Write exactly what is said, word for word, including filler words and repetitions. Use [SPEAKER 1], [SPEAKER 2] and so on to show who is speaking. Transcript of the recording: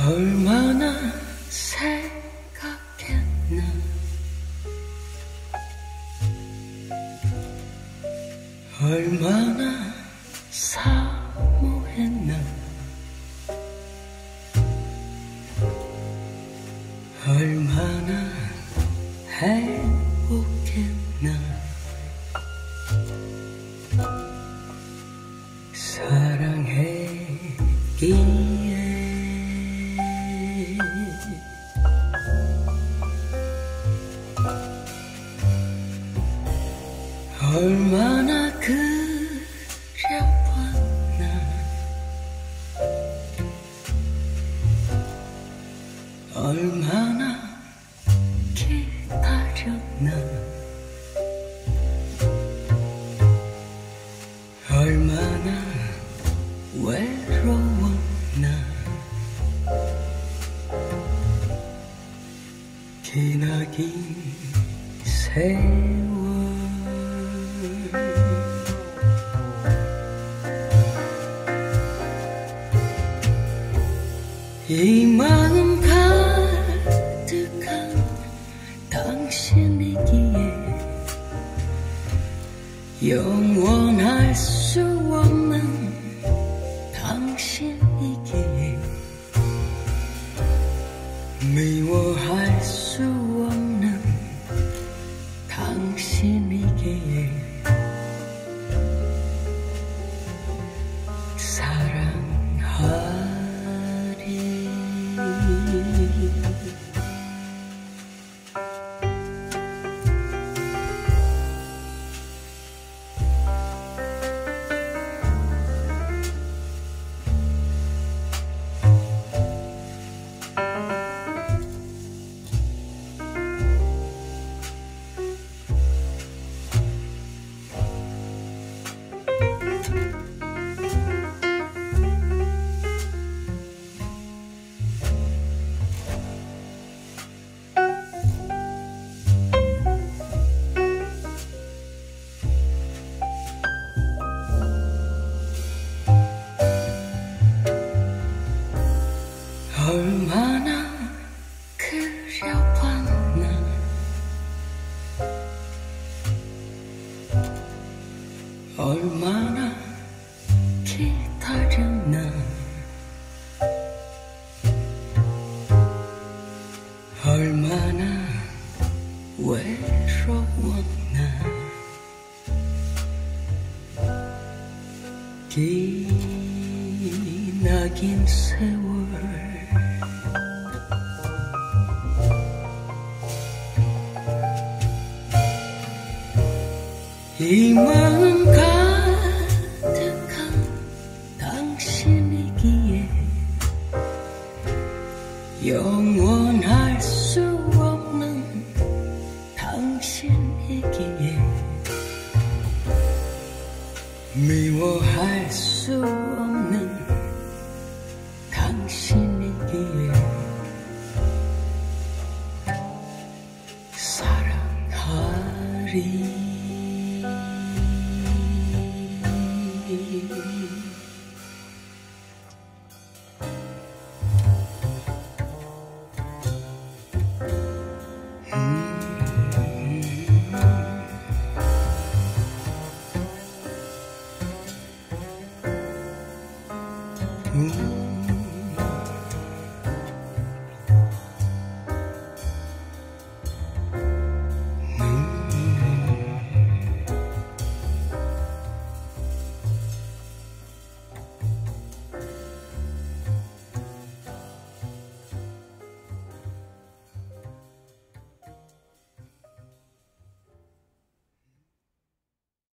[SPEAKER 1] 얼마나 생각했나 얼마나 사모했나 얼마나 행복했나 사랑했기에 얼마나 그려봤나 얼마나 기다렸나 얼마나 외로웠나 기나긴 세월 이 마음 가득한 당신이기에 영원할 수 없는 당신이기에 미워할 수 없는 당신이기에 사랑하리 얼마나 그려봤나 얼마나 기다렸나 얼마나 외로웠나 기나긴 세월 이 마음 가득한 당신이기에 영원할 수 없는 당신이기에 미워할 수 없는 당신이기에 사랑하리 음.